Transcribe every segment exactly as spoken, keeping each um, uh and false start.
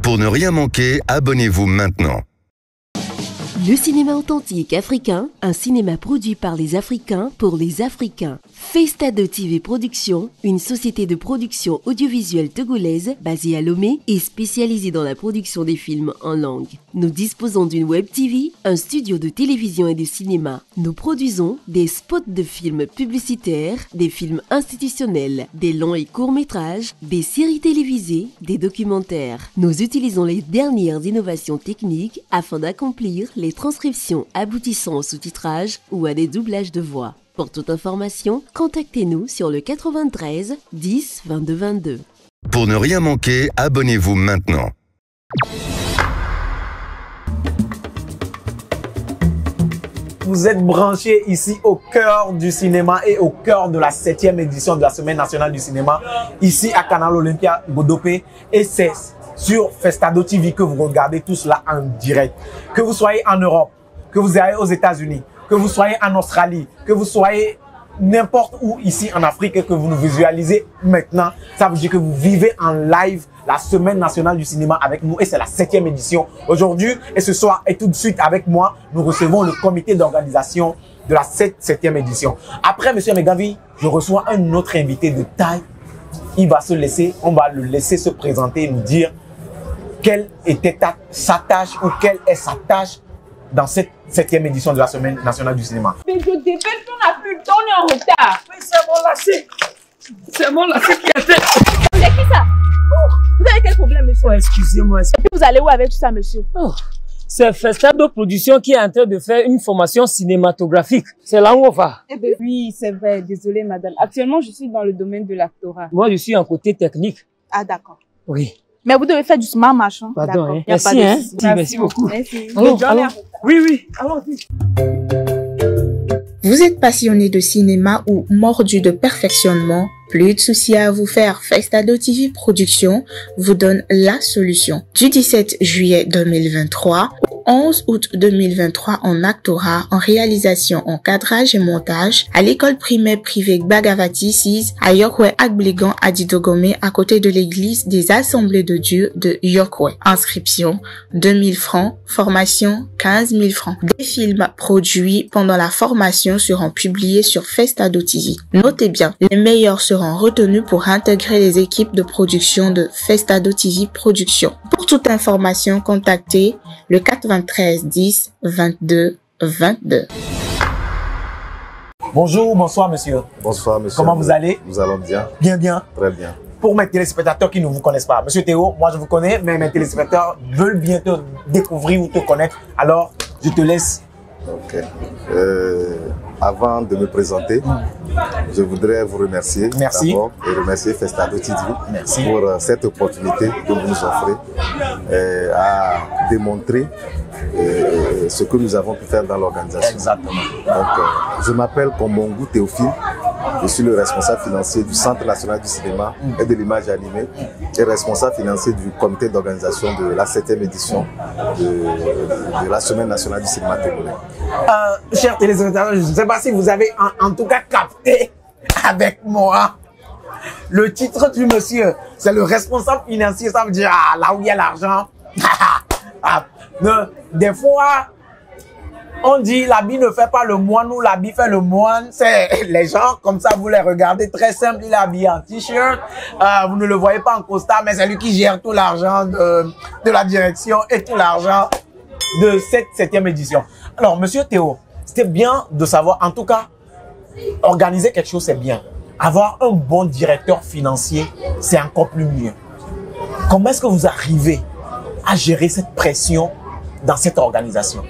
Pour ne rien manquer, abonnez-vous maintenant. Le cinéma authentique africain, un cinéma produit par les Africains pour les Africains. Festado T V Productions, une société de production audiovisuelle togolaise basée à Lomé et spécialisée dans la production des films en langue. Nous disposons d'une web T V, un studio de télévision et de cinéma. Nous produisons des spots de films publicitaires, des films institutionnels, des longs et courts métrages, des séries télévisées, des documentaires. Nous utilisons les dernières innovations techniques afin d'accomplir les transcriptions aboutissant au sous-titrage ou à des doublages de voix. Pour toute information, contactez-nous sur le quatre-vingt-treize dix vingt-deux vingt-deux. Pour ne rien manquer, abonnez-vous maintenant. Vous êtes branchés ici au cœur du cinéma et au cœur de la septième édition de la Semaine nationale du cinéma, ici à Canal Olympia Godopé, et c'est sur Festado T V que vous regardez tout cela en direct. Que vous soyez en Europe, que vous soyez aux États-Unis, que vous soyez en Australie, que vous soyez n'importe où ici en Afrique et que vous nous visualisez maintenant, ça veut dire que vous vivez en live la Semaine nationale du cinéma avec nous et c'est la septième édition aujourd'hui. Et ce soir et tout de suite avec moi, nous recevons le comité d'organisation de la septième édition. Après, monsieur Megavi, je reçois un autre invité de taille. Il va se laisser, on va le laisser se présenter et nous dire quelle était ta, sa tâche ou quelle est sa tâche dans cette septième édition de la Semaine nationale du cinéma. Mais je dépêche, on n'a plus le temps, on est en retard. Mais c'est mon lacet. C'est mon lacet qui a fait. C'est qui ça? Oh, vous avez quel problème, monsieur? Oh, excusez-moi. Et puis vous allez où avec tout ça, monsieur? Oh, c'est Festado Production qui est en train de faire une formation cinématographique. C'est là où on va. Eh bien, oui, c'est vrai. Désolée, madame. Actuellement, je suis dans le domaine de l'actorat. Moi, je suis en côté technique. Ah, d'accord. Oui. Mais vous devez faire du smart match. Hein? Pardon, hein. Merci, Merci, hein. Merci, merci, merci beaucoup. Merci. Allons, allons. Oui, oui. Allons. Vous êtes passionné de cinéma ou mordu de perfectionnement? Plus de soucis à vous faire, Festado T V Productions vous donne la solution. Du dix-sept juillet deux mille vingt-trois au onze août deux mille vingt-trois en actorat, en réalisation, en cadrage et montage à l'école primaire privée Bagavati six à Yokwe Agbligan à Didogomé à côté de l'église des Assemblées de Dieu de Yokwe. Inscription deux mille francs, formation quinze mille francs. Des films produits pendant la formation seront publiés sur Festado T V. Notez bien, les meilleurs seront retenus pour intégrer les équipes de production de Festado T V Productions. Pour toute information, contactez le quatre-vingt-treize dix vingt-deux vingt-deux. Bonjour, bonsoir monsieur. Bonsoir monsieur. Comment vous allez? Nous allons bien. Bien, bien. Très bien. Pour mes téléspectateurs qui ne vous connaissent pas, monsieur Théo, moi je vous connais, mais mes téléspectateurs veulent bien te découvrir ou te connaître. Alors, je te laisse. Ok. Euh, avant de me présenter, mm. je voudrais vous remercier d'abord et remercier Festado T V Merci. pour euh, cette opportunité que vous nous offrez euh, à démontrer euh, ce que nous avons pu faire dans l'organisation. Exactement. Donc, euh, je m'appelle Kombongu Théophile. Je suis le responsable financier du Centre national du cinéma mm. et de l'image animée et responsable financier du comité d'organisation de la septième édition de, de la Semaine nationale du cinéma togolais. Euh, chers téléspectateurs, je ne sais pas si vous avez en, en tout cas capté avec moi le titre du monsieur. C'est le responsable financier, ça veut dire ah, là où il y a l'argent. ah, des fois, on dit l'habit ne fait pas le moine ou l'habit fait le moine. C'est les gens comme ça, vous les regardez très simple. Il est habillé en t-shirt. Euh, vous ne le voyez pas en costard, mais c'est lui qui gère tout l'argent de, de la direction et tout l'argent de cette septième édition. Alors, monsieur Théo, c'était bien de savoir, en tout cas, organiser quelque chose, c'est bien. Avoir un bon directeur financier, c'est encore plus mieux. Comment est-ce que vous arrivez à gérer cette pression dans cette organisation?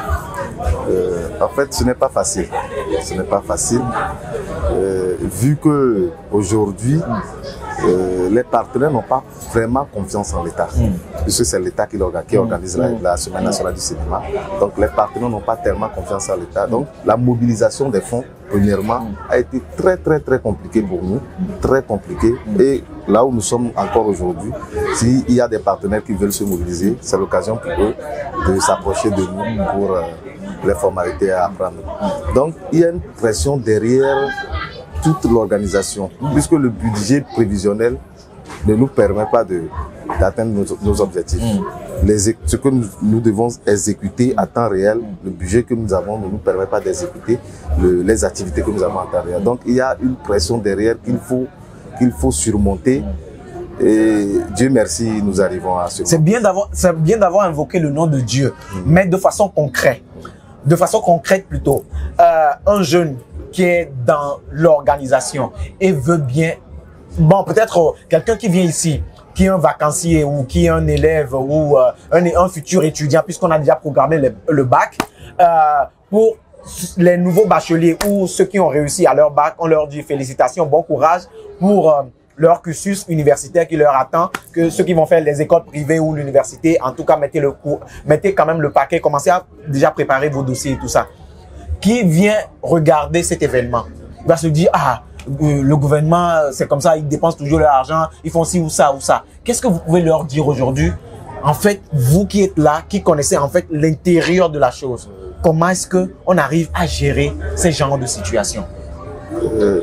Euh, en fait, ce n'est pas facile. Ce n'est pas facile. Euh, vu que aujourd'hui, euh, les partenaires n'ont pas vraiment confiance en l'État. Mm. Puisque c'est l'État qui, qui organise mm. la, la Semaine nationale du cinéma. Donc les partenaires n'ont pas tellement confiance en l'État. Donc la mobilisation des fonds, premièrement, mm. a été très très très compliquée pour nous. Très compliquée. Mm. Et là où nous sommes encore aujourd'hui, s'il y a des partenaires qui veulent se mobiliser, c'est l'occasion pour eux de s'approcher de nous pour euh, les formalités à apprendre. Donc il y a une pression derrière toute l'organisation, puisque le budget prévisionnel ne nous permet pas de, d'atteindre nos, nos objectifs. Mm. Les, ce que nous, nous devons exécuter à temps réel, le budget que nous avons ne nous permet pas d'exécuter le, les activités que nous avons à temps réel. Donc il y a une pression derrière qu'il faut, qu'il faut surmonter. Et Dieu merci, nous arrivons à ce moment. C'est bien d'avoir, c'est bien d'avoir invoqué le nom de Dieu, mm. mais de façon concrète. De façon concrète plutôt. Euh, un jeune qui est dans l'organisation et veut bien, bon peut-être euh, quelqu'un qui vient ici, qui est un vacancier ou qui est un élève ou euh, un, un futur étudiant, puisqu'on a déjà programmé le, le bac, euh, pour les nouveaux bacheliers ou ceux qui ont réussi à leur bac, on leur dit félicitations, bon courage pour euh, leur cursus universitaire qui leur attend, que ceux qui vont faire les écoles privées ou l'université, en tout cas, mettez le coup, mettez quand même le paquet, commencez à déjà préparer vos dossiers et tout ça. Qui vient regarder cet événement? Il va se dire, ah, euh, le gouvernement, c'est comme ça, ils dépensent toujours leur argent, ils font ci ou ça ou ça. Qu'est-ce que vous pouvez leur dire aujourd'hui? En fait, vous qui êtes là, qui connaissez en fait l'intérieur de la chose, comment est-ce que on arrive à gérer ces genres de situations? euh,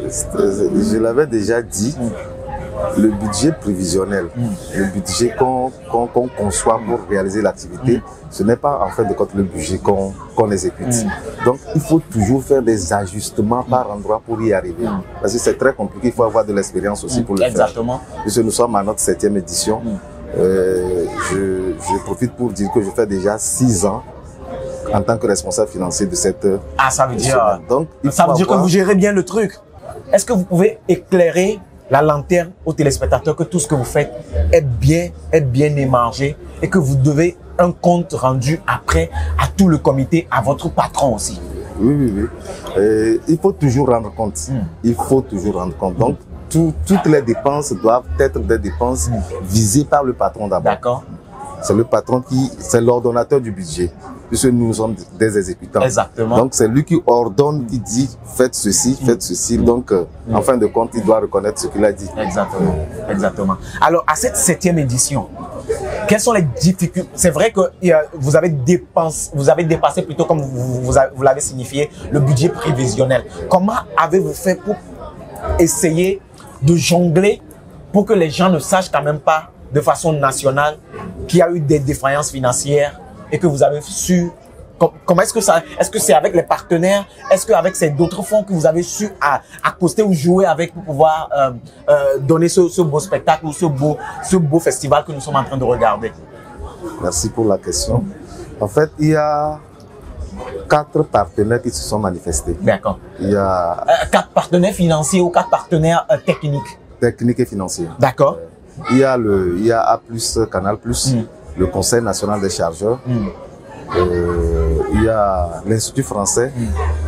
Je l'avais déjà dit. Mm. Le budget prévisionnel, mm. le budget qu'on qu'on qu'on conçoit pour réaliser l'activité, mm. ce n'est pas en fait de compte le budget qu'on qu'on exécute. Mm. Donc il faut toujours faire des ajustements mm. par endroit pour y arriver. Mm. Parce que c'est très compliqué, il faut avoir de l'expérience aussi mm. pour le Exactement. faire. Puisque nous sommes à notre septième édition, mm. euh, je, je profite pour dire que je fais déjà six ans en tant que responsable financier de cette... Ah, ça veut dire, Donc, ça veut dire avoir... que vous gérez bien le truc. Est-ce que vous pouvez éclairer la lanterne aux téléspectateurs que tout ce que vous faites est bien, est bien émargé et que vous devez un compte rendu après à tout le comité, à votre patron aussi? Oui, oui, oui. Euh, il faut toujours rendre compte. Mm. Il faut toujours rendre compte. Donc, tout, toutes les dépenses doivent être des dépenses mm. visées par le patron d'abord. D'accord. C'est le patron qui, c'est l'ordonnateur du budget, puisque nous sommes des exécutants. Exactement. Donc c'est lui qui ordonne, qui dit faites ceci, faites ceci. Donc euh, mm. en fin de compte, il doit reconnaître ce qu'il a dit. Exactement. Exactement. Alors à cette septième édition, quelles sont les difficultés? C'est vrai que euh, vous avez dépensé, vous avez dépassé plutôt comme vous, vous, vous l'avez signifié, le budget prévisionnel. Comment avez-vous fait pour essayer de jongler pour que les gens ne sachent quand même pas de façon nationale qu'il y a eu des défaillances financières et que vous avez su, comment est-ce que ça, est-ce que c'est avec les partenaires, est-ce qu'avec ces d'autres fonds que vous avez su à, accoster ou jouer avec pour pouvoir euh, euh, donner ce, ce beau spectacle ou ce beau, ce beau festival que nous sommes en train de regarder? Merci pour la question. En fait, il y a quatre partenaires qui se sont manifestés. D'accord. Il y a euh, quatre partenaires financiers ou quatre partenaires euh, techniques? Techniques et financiers. D'accord. Euh, Il y a le, il y a A plus, Canal plus, mm. le Conseil national des chargeurs. Mm. Euh, il y a l'Institut français. Mm.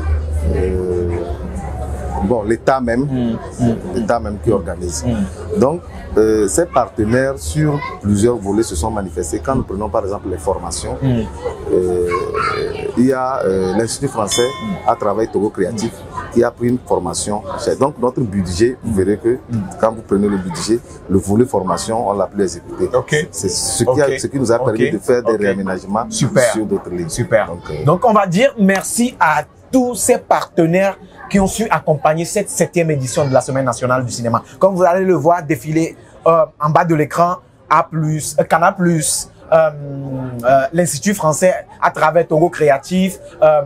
Euh, bon, l'État même, mm. l'État même qui organise. Mm. Donc, euh, ces partenaires sur plusieurs volets se sont manifestés. Quand nous prenons par exemple les formations, mm. euh, il y a euh, l'Institut français mm. à travers Togo Créatif mm. qui a pris une formation. Donc notre budget, vous verrez que mm. quand vous prenez le budget, le volet formation, on l'a plus exécuté. Okay. C'est ce, okay. ce qui nous a permis okay. de faire des okay. réaménagements Super. sur d'autres lignes. Super. Donc, euh, Donc on va dire merci à tous ces partenaires qui ont su accompagner cette septième édition de la Semaine nationale du cinéma. Comme vous allez le voir défiler euh, en bas de l'écran, A plus, euh, Canal plus, euh, euh, l'Institut français à travers Togo Créatif, euh,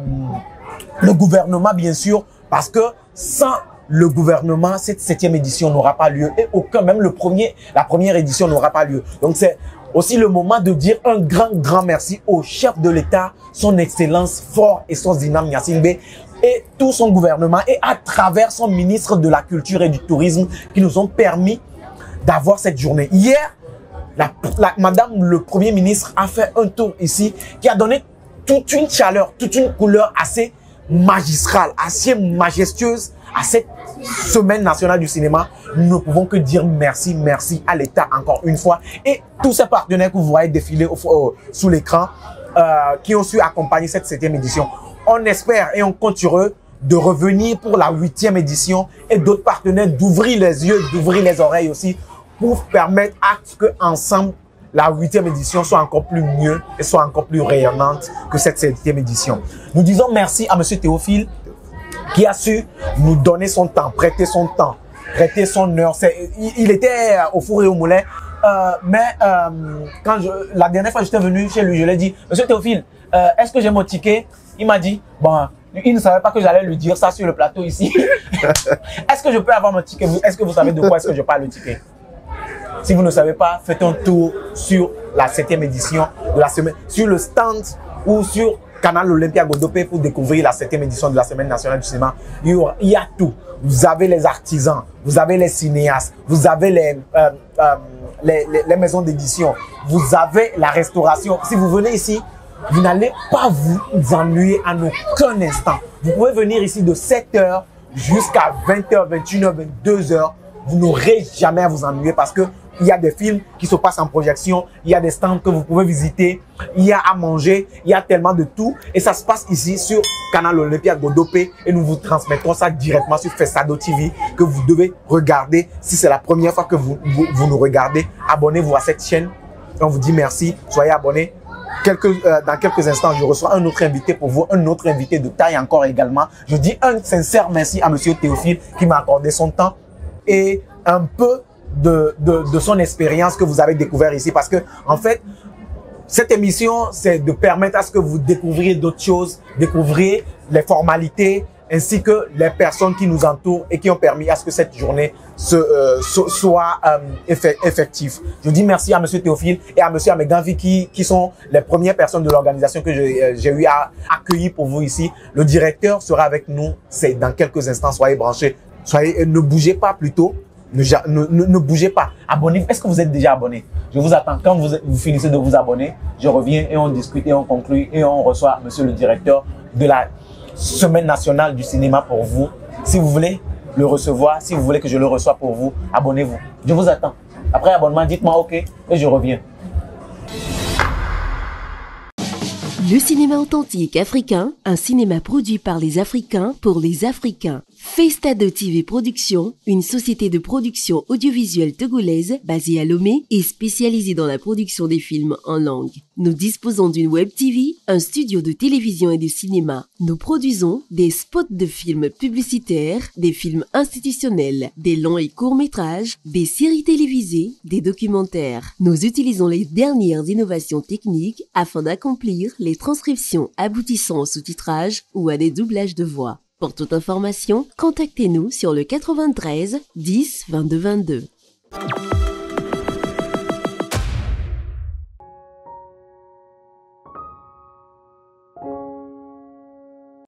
le gouvernement bien sûr, parce que sans le gouvernement, cette septième édition n'aura pas lieu et aucun, même le premier, la première édition n'aura pas lieu. Donc c'est aussi le moment de dire un grand, grand merci au chef de l'État, son Excellence Fort et son Zinam Gnassingbé et tout son gouvernement et à travers son ministre de la Culture et du Tourisme qui nous ont permis d'avoir cette journée. Hier, la, la, Madame le Premier ministre a fait un tour ici qui a donné toute une chaleur, toute une couleur assez magistrale, assez majestueuse à cette Semaine nationale du cinéma. Nous ne pouvons que dire merci, merci à l'État encore une fois et tous ces partenaires que vous voyez défiler au, au, sous l'écran euh, qui ont su accompagner cette septième édition. On espère et on compte sur eux de revenir pour la huitième édition et d'autres partenaires d'ouvrir les yeux, d'ouvrir les oreilles aussi pour permettre à ce que ensemble la huitième édition soit encore plus mieux et soit encore plus rayonnante que cette septième édition. Nous disons merci à Monsieur Théophile qui a su nous donner son temps, prêter son temps, prêter son heure. Il, il était au four et au moulin euh, mais euh, quand je, la dernière fois que j'étais venu chez lui, je lui ai dit, Monsieur Théophile, euh, est-ce que j'ai mon ticket? Il m'a dit, bon, il ne savait pas que j'allais lui dire ça sur le plateau ici. Est-ce que je peux avoir mon ticket? Est-ce que vous savez de quoi est-ce que je parle le ticket? Si vous ne savez pas, faites un tour sur la septième édition de la semaine, sur le stand ou sur Canal Olympia Godopé pour découvrir la septième édition de la Semaine nationale du cinéma. Il y, aura, il y a tout. Vous avez les artisans, vous avez les cinéastes, vous avez les, euh, euh, les, les, les maisons d'édition, vous avez la restauration. Si vous venez ici, vous n'allez pas vous ennuyer en aucun instant. Vous pouvez venir ici de sept heures jusqu'à vingt heures, vingt et une heures, vingt-deux heures. Vous n'aurez jamais à vous ennuyer parce que il y a des films qui se passent en projection, il y a des stands que vous pouvez visiter, il y a à manger, il y a tellement de tout. Et ça se passe ici sur Canal Olympia Godopé et nous vous transmettrons ça directement sur Festado T V que vous devez regarder. Si c'est la première fois que vous, vous, vous nous regardez, abonnez-vous à cette chaîne. On vous dit merci, soyez abonnés. Quelques, euh, dans quelques instants, je reçois un autre invité pour vous, un autre invité de taille encore également. Je dis un sincère merci à Monsieur Théophile qui m'a accordé son temps et un peu de, de, de son expérience que vous avez découvert ici. Parce que, en fait, cette émission, c'est de permettre à ce que vous découvriez d'autres choses, découvrir les formalités, ainsi que les personnes qui nous entourent et qui ont permis à ce que cette journée se, euh, so, soit euh, effective. Je dis merci à Monsieur Théophile et à Monsieur Ameganvi qui, qui sont les premières personnes de l'organisation que j'ai eu à accueillir pour vous ici. Le directeur sera avec nous, c'est dans quelques instants, soyez branchés. Soyez, ne bougez pas plutôt. Ne, ne, ne bougez pas. Abonnez-vous. Est-ce que vous êtes déjà abonné? Je vous attends. Quand vous, vous finissez de vous abonner, je reviens et on discute et on conclut et on reçoit Monsieur le directeur de la Semaine nationale du cinéma pour vous. Si vous voulez le recevoir, si vous voulez que je le reçoive pour vous, abonnez-vous. Je vous attends. Après abonnement, dites-moi OK et je reviens. Le cinéma authentique africain, un cinéma produit par les Africains pour les Africains. Festado T V Productions, une société de production audiovisuelle togolaise basée à Lomé et spécialisée dans la production des films en langue. Nous disposons d'une web T V, un studio de télévision et de cinéma. Nous produisons des spots de films publicitaires, des films institutionnels, des longs et courts métrages, des séries télévisées, des documentaires. Nous utilisons les dernières innovations techniques afin d'accomplir les transcriptions aboutissant au sous-titrage ou à des doublages de voix. Pour toute information, contactez-nous sur le quatre-vingt-treize dix vingt-deux vingt-deux.